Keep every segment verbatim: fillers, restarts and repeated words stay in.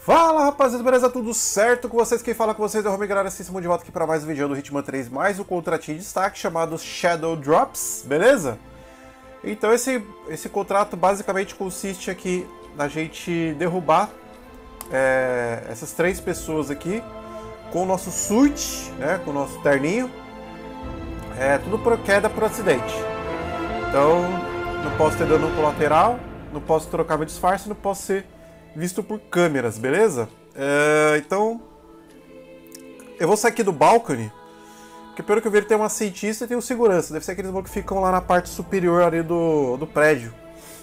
Fala rapaziada, beleza? Tudo certo com vocês? Quem fala com vocês é o Romero, galera, assistam de volta aqui para mais um vídeo do Hitman três, mais um contratinho de destaque chamado Shadow Drops, beleza? Então esse, esse contrato basicamente consiste aqui na gente derrubar é, essas três pessoas aqui com o nosso suit, né, com o nosso terninho, é tudo por queda por acidente. Então não posso ter dano colateral, não posso trocar meu disfarce, não posso ser visto por câmeras, beleza? É, então, eu vou sair aqui do balcone, porque pelo que eu vi ele tem uma cientista e tem um segurança. Deve ser aqueles que ficam lá na parte superior ali do, do prédio.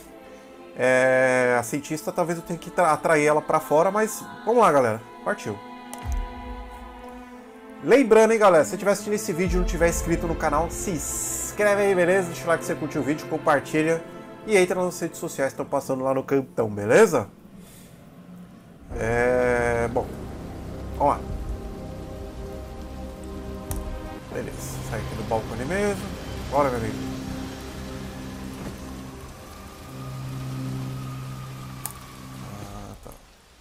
É, a cientista talvez eu tenha que atrair ela pra fora, mas vamos lá, galera. Partiu. Lembrando, hein, galera, se você estiver assistindo esse vídeo e não estiver inscrito no canal, se inscreve aí, beleza? Deixa o like se você curtiu o vídeo, compartilha e entra nas redes sociais que estão passando lá no cantão, beleza? É... Bom, vamos lá. Beleza, sai aqui do balcone mesmo. Bora, meu amigo. Ah, tá.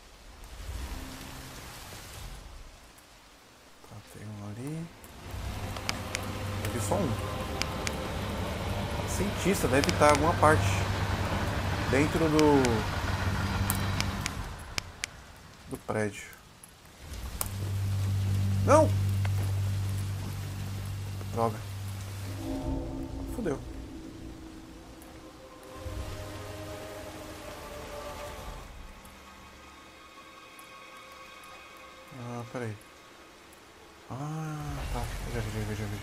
Tá, tem um ali. Eu vi só um. A cientista deve estar em alguma parte dentro do... do prédio. Não! Droga. Fudeu. Ah, peraí. Ah, tá. Já vi, já vi, já vi.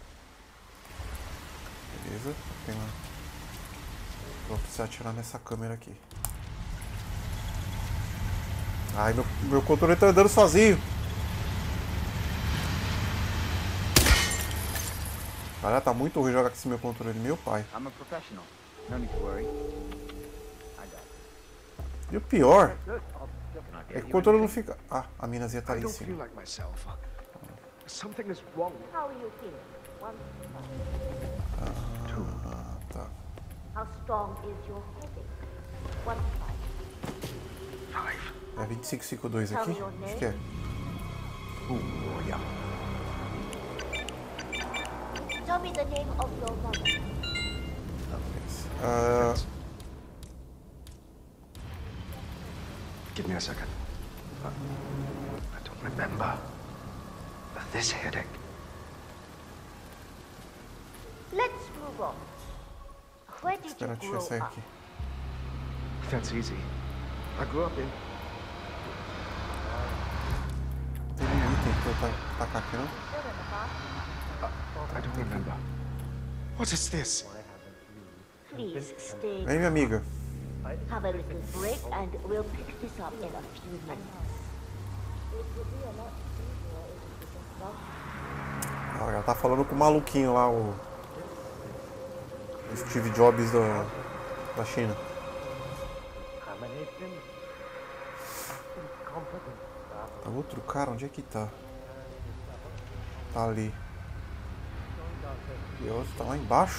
Beleza. Tem uma... Vou precisar atirar nessa câmera aqui. Ai, meu, meu controle tá andando sozinho. Cara, tá muito ruim jogar com esse meu controle, meu pai. E o pior é que o controle não fica... Ah, a minazinha tá ali em cima. Ah, tá. É vinte e cinco cinquenta e dois aqui? Acho que é. Uh, yeah. Tell me the name of your mother. Uh... Give me a second. Uh, I don't remember. This headache. Let's move on. Where did you Espera, deixa eu grow sair up? aqui. That's easy. I grew up in... Tem um item pra eu tacar aqui, não? I don't remember. What is this? Please stay. Vem, minha amiga. Have a little break and we'll pick this up in a few minutes. It would be a lot easier if it was not. Ah, ela tá falando com o maluquinho lá, o... o Steve Jobs da, da China. Tá outro cara? Onde é que tá? Tá ali. E outro tá lá embaixo?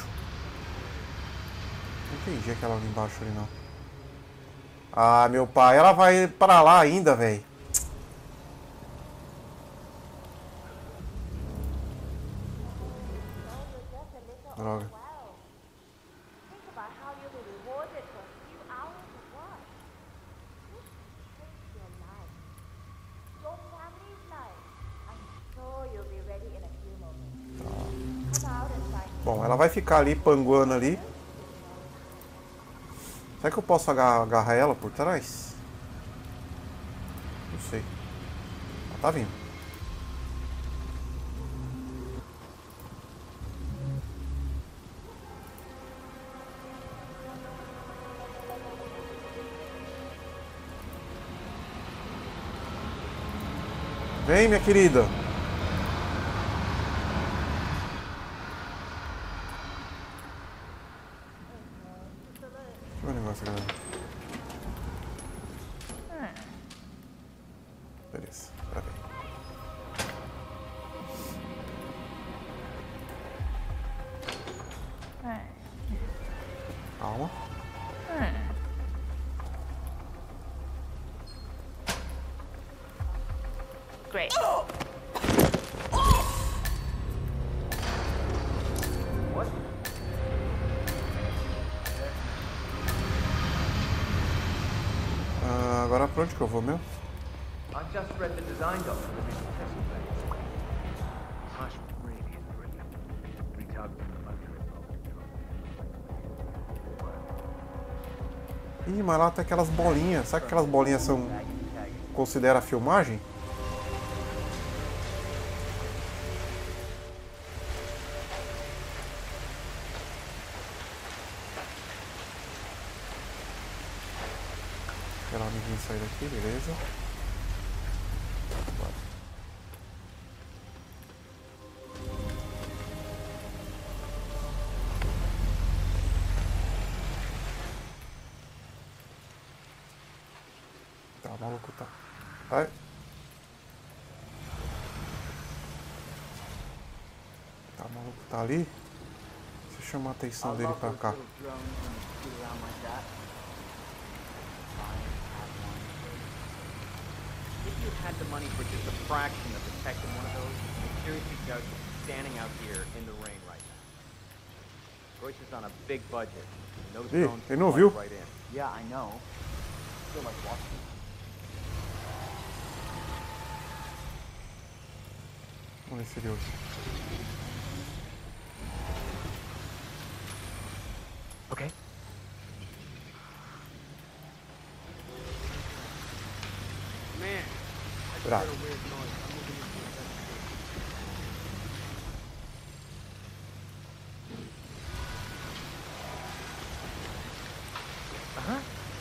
Não entendi aquela ali embaixo ali, não. Ah, meu pai, ela vai pra lá ainda, velho. Droga. Bom, ela vai ficar ali, panguando ali. Será que eu posso agarrar, agarrar ela por trás? Não sei. Ela tá vindo. Vem, minha querida. Deixa eu ver o negócio, galera. Beleza, pra ver. Calma. Great. What? Ah, agora pra onde que eu vou mesmo? I just read the design document. Hush really is brilliant. Retargeting the motor involved. Ih, mas lá tem aquelas bolinhas. Sabe que aquelas bolinhas são... considera a filmagem? Esperar ninguém sair daqui, beleza. Bora. Tá, o maluco tá. Vai. Tá, o maluco tá ali. Deixa eu chamar a atenção dele pra cá. If you had the money for just a fraction of protecting one of those, I seriously doubt you'd be standing out here in the rain right now. Royce is on a big budget. And those Ih, drones ele não fly viu? right in. Yeah, I know. Feel like watching. Vamos ver se ele ouve. Okay. Man, I just Bravo. heard a weird noise. I'm moving into the investigation. Uh-huh.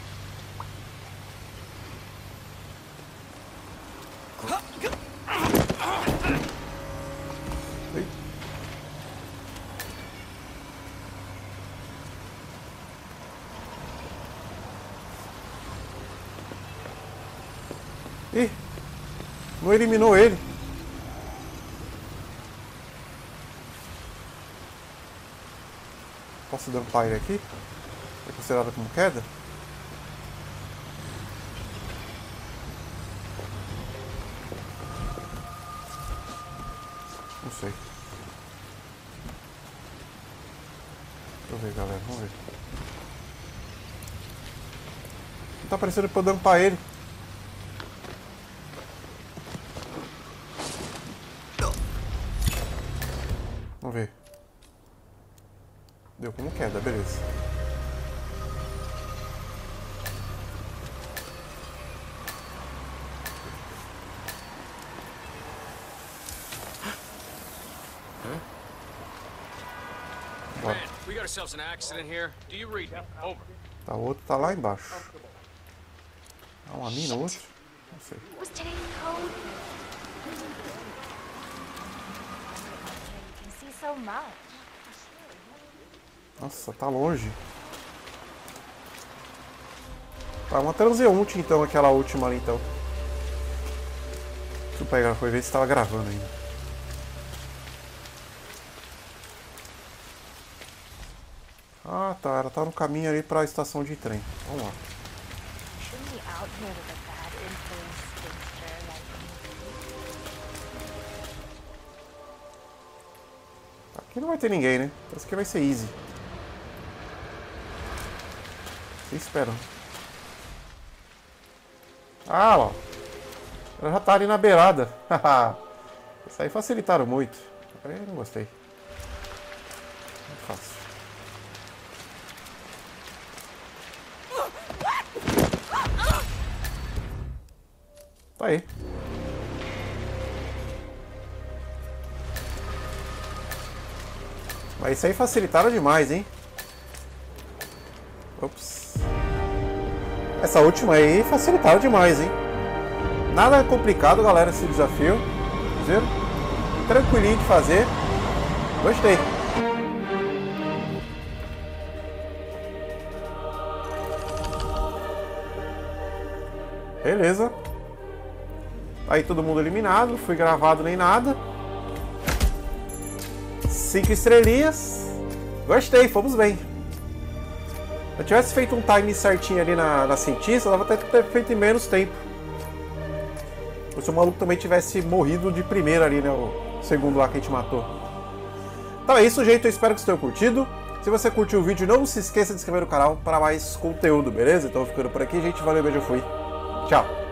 Ei. Ih, não eliminou ele. Posso dampar ele aqui? É considerado como queda? Não sei. Deixa eu ver, galera. Vamos ver. Não tá parecendo pra eu dampar ele. Vamos ver. Deu como queda, beleza. Bora. Man, we got ourselves an accident here. Do you read me? Over. Tá, o outro tá lá embaixo. Ah, uma mina, outro? Não sei. Was today's code? You can see so much. Nossa, tá longe. Tá, uma transeunte então, aquela última ali então. Deixa eu pegar, foi ver se tava gravando ainda. Ah, tá, ela tá no caminho ali pra estação de trem. Vamos lá. Shouldn't be out here with a bad influence spinster like me. Aqui não vai ter ninguém, né? Parece que vai ser easy. Você esperando. Ah, ó. Ela já tá ali na beirada. Isso aí facilitaram muito. Eu não gostei. Muito fácil. Tá aí. Mas isso aí facilitaram demais, hein? Ops. Essa última aí facilitaram demais, hein? Nada complicado, galera, esse desafio. Viram? Tranquilinho de fazer. Gostei. Beleza. Aí todo mundo eliminado, não fui gravado nem nada. Cinco estrelinhas. Gostei, fomos bem. Se eu tivesse feito um time certinho ali na, na cientista, dava até ter feito em menos tempo. Ou se o maluco também tivesse morrido de primeira ali, né? O segundo lá que a gente matou. Então é isso, gente. Eu espero que vocês tenham curtido. Se você curtiu o vídeo, não se esqueça de se inscrever no canal para mais conteúdo, beleza? Então ficando por aqui, gente. Valeu, beijo, fui. Tchau.